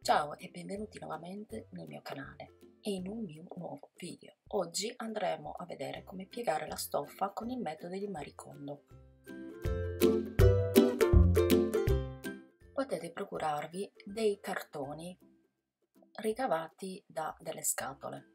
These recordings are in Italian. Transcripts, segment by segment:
Ciao e benvenuti nuovamente nel mio canale e in un mio nuovo video. Oggi andremo a vedere come piegare la stoffa con il metodo di Marie Kondo. Potete procurarvi dei cartoni ricavati da delle scatole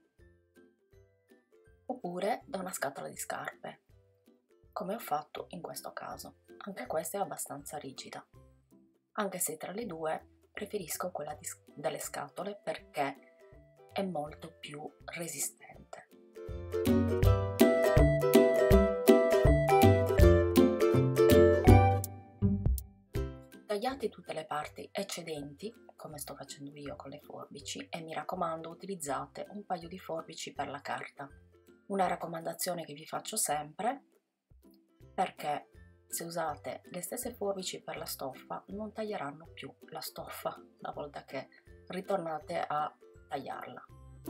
oppure da una scatola di scarpe, come ho fatto in questo caso. Anche questa è abbastanza rigida, anche se tra le due preferisco quella delle scatole perché è molto più resistente. Tagliate tutte le parti eccedenti, come sto facendo io con le forbici, e mi raccomando utilizzate un paio di forbici per la carta. Una raccomandazione che vi faccio sempre, perché se usate le stesse forbici per la stoffa non taglieranno più la stoffa una volta che ritornate a tagliarla,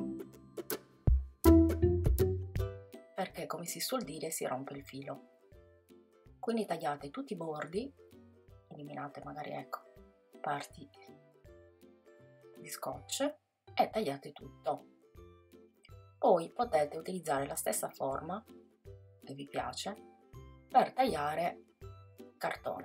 perché come si suol dire si rompe il filo. Quindi tagliate tutti i bordi, eliminate magari parti di scotch e tagliate tutto. Poi potete utilizzare la stessa forma che vi piace per tagliare cartone.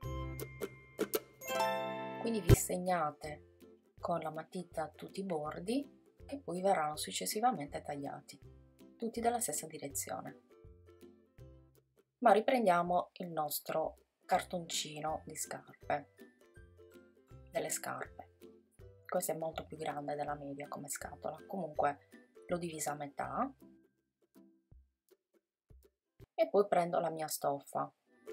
Quindi vi segnate con la matita tutti i bordi che poi verranno successivamente tagliati, tutti dalla stessa direzione. Ma riprendiamo il nostro cartoncino di scarpe, delle scarpe. Questo è molto più grande della media come scatola, comunque l'ho divisa a metà e poi prendo la mia stoffa.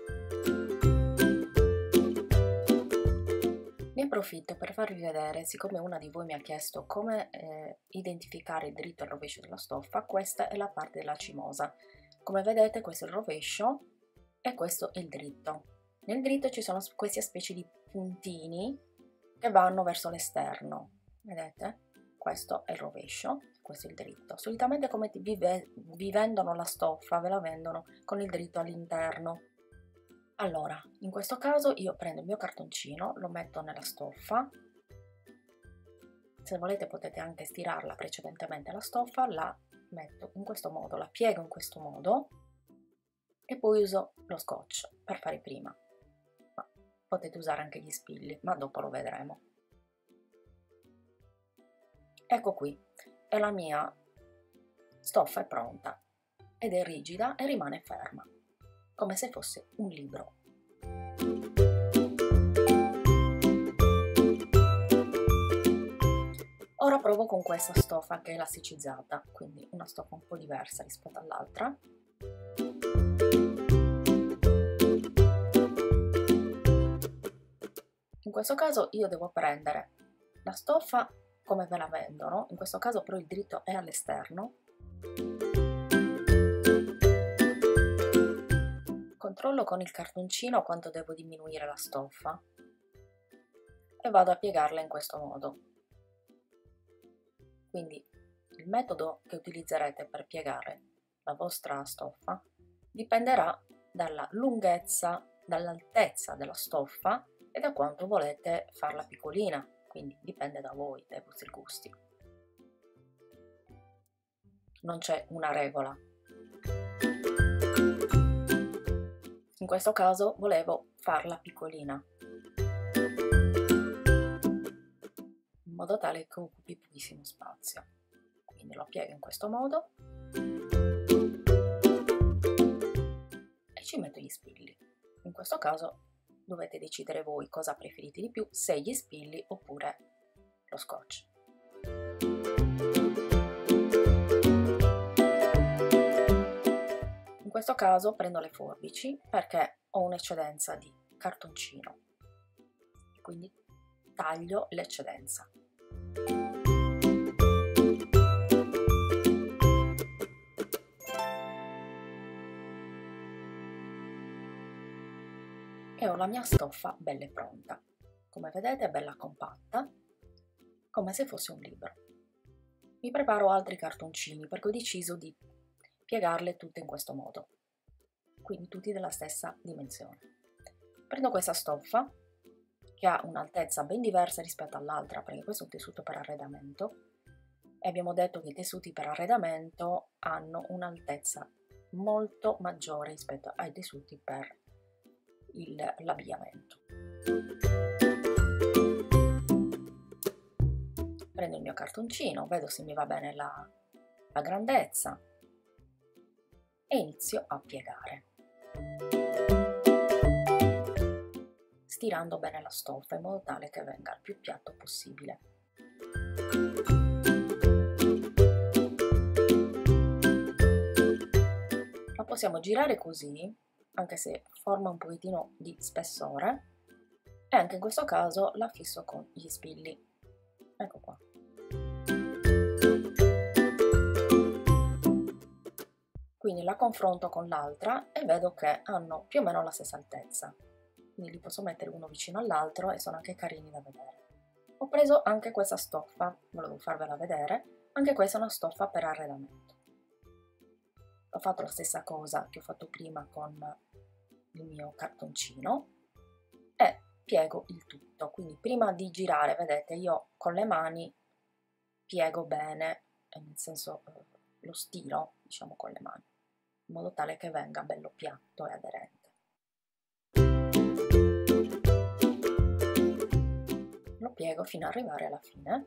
Ne approfitto per farvi vedere, siccome una di voi mi ha chiesto come identificare il dritto e il rovescio della stoffa, questa è la parte della cimosa. Come vedete questo è il rovescio e questo è il dritto. Nel dritto ci sono queste specie di puntini che vanno verso l'esterno, vedete? Questo è il rovescio, questo è il dritto. Solitamente come vi vendono la stoffa, ve la vendono con il dritto all'interno. Allora, in questo caso io prendo il mio cartoncino, lo metto nella stoffa. Se volete potete anche stirarla precedentemente la stoffa, la metto in questo modo, la piego in questo modo e poi uso lo scotch per fare prima. Ma potete usare anche gli spilli, ma dopo lo vedremo. Ecco qui, e la mia stoffa è pronta ed è rigida e rimane ferma, come se fosse un libro. Ora provo con questa stoffa che è elasticizzata, quindi una stoffa un po' diversa rispetto all'altra. In questo caso io devo prendere la stoffa come ve la vendono, in questo caso però il dritto è all'esterno. Controllo con il cartoncino quanto devo diminuire la stoffa e vado a piegarla in questo modo. Quindi il metodo che utilizzerete per piegare la vostra stoffa dipenderà dalla lunghezza, dall'altezza della stoffa e da quanto volete farla piccolina, quindi dipende da voi, dai vostri gusti. Non c'è una regola. In questo caso volevo farla piccolina, in modo tale che occupi pochissimo spazio. Quindi lo piego in questo modo e ci metto gli spilli. In questo caso dovete decidere voi cosa preferite di più, se gli spilli oppure lo scotch. In questo caso prendo le forbici perché ho un'eccedenza di cartoncino, quindi taglio l'eccedenza. E ho la mia stoffa bella e pronta. Come vedete è bella compatta, come se fosse un libro. Mi preparo altri cartoncini perché ho deciso di piegarle tutte in questo modo, quindi tutti della stessa dimensione. Prendo questa stoffa che ha un'altezza ben diversa rispetto all'altra, perché questo è un tessuto per arredamento e abbiamo detto che i tessuti per arredamento hanno un'altezza molto maggiore rispetto ai tessuti per l'abbigliamento. Prendo il mio cartoncino, vedo se mi va bene la grandezza e inizio a piegare, stirando bene la stoffa in modo tale che venga il più piatto possibile. La possiamo girare così, anche se forma un pochettino di spessore, e anche in questo caso la fisso con gli spilli. Ecco qua. Quindi la confronto con l'altra e vedo che hanno più o meno la stessa altezza. Quindi li posso mettere uno vicino all'altro e sono anche carini da vedere. Ho preso anche questa stoffa, volevo farvela vedere, anche questa è una stoffa per arredamento. Ho fatto la stessa cosa che ho fatto prima con il mio cartoncino e piego il tutto. Quindi prima di girare, vedete, io con le mani piego bene, nel senso lo stiro, diciamo, con le mani, in modo tale che venga bello piatto e aderente. Lo piego fino ad arrivare alla fine.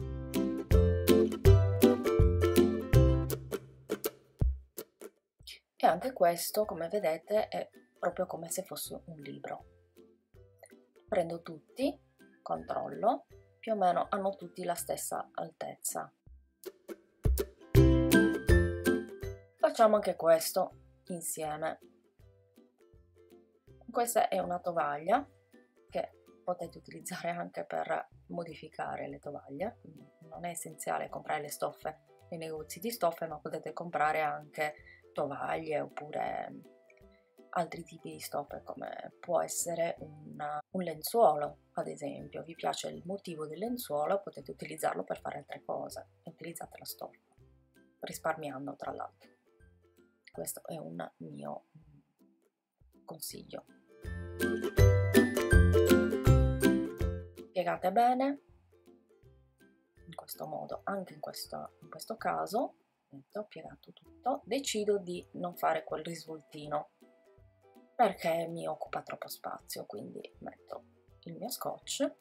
E anche questo, come vedete, è proprio come se fosse un libro. Prendo tutti, controllo, più o meno hanno tutti la stessa altezza. Facciamo anche questo insieme. Questa è una tovaglia che potete utilizzare anche per modificare le tovaglie, quindi non è essenziale comprare le stoffe nei negozi di stoffe, ma potete comprare anche tovaglie oppure altri tipi di stoffe, come può essere un lenzuolo, ad esempio. Vi piace il motivo del lenzuolo, potete utilizzarlo per fare altre cose e utilizzate la stoffa, risparmiando tra l'altro. Questo è un mio consiglio. Piegate bene in questo modo, anche in questo caso. Ho piegato tutto, decido di non fare quel risvoltino perché mi occupa troppo spazio, quindi metto il mio scotch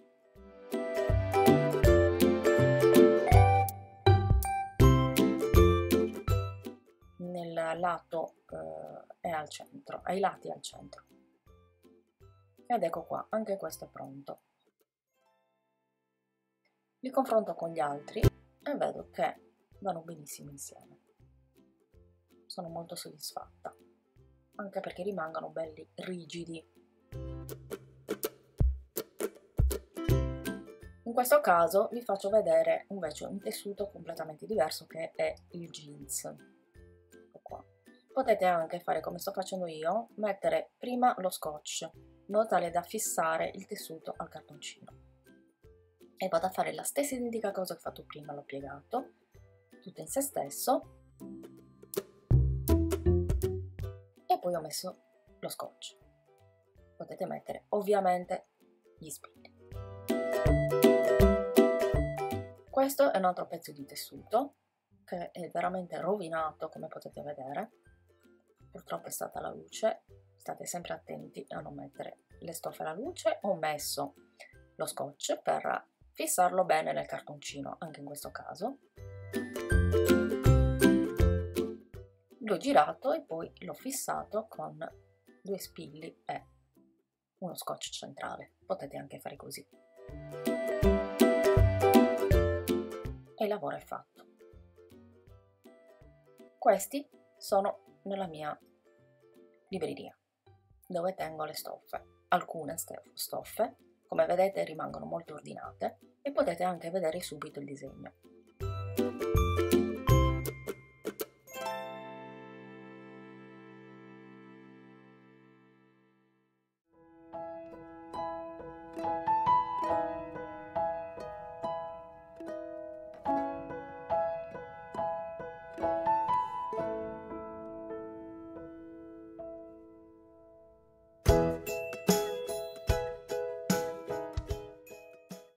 nel lato e al centro, ai lati e al centro. Ed ecco qua, anche questo è pronto. Li confronto con gli altri e vedo che vanno benissimo insieme. Sono molto soddisfatta, anche perché rimangono belli rigidi. In questo caso vi faccio vedere invece un tessuto completamente diverso, che è il jeans. Ecco qua. Potete anche fare come sto facendo io, mettere prima lo scotch in modo tale da fissare il tessuto al cartoncino. E vado a fare la stessa identica cosa che ho fatto prima, l'ho piegato tutto in se stesso e poi ho messo lo scotch. Potete mettere ovviamente gli spilli. Questo è un altro pezzo di tessuto che è veramente rovinato, come potete vedere. Purtroppo è stata la luce, state sempre attenti a non mettere le stoffe alla luce. Ho messo lo scotch per fissarlo bene nel cartoncino, anche in questo caso. L'ho girato e poi l'ho fissato con due spilli e uno scotch centrale. Potete anche fare così. E il lavoro è fatto. Questi sono nella mia libreria, dove tengo le stoffe. Alcune stoffe, come vedete, rimangono molto ordinate e potete anche vedere subito il disegno.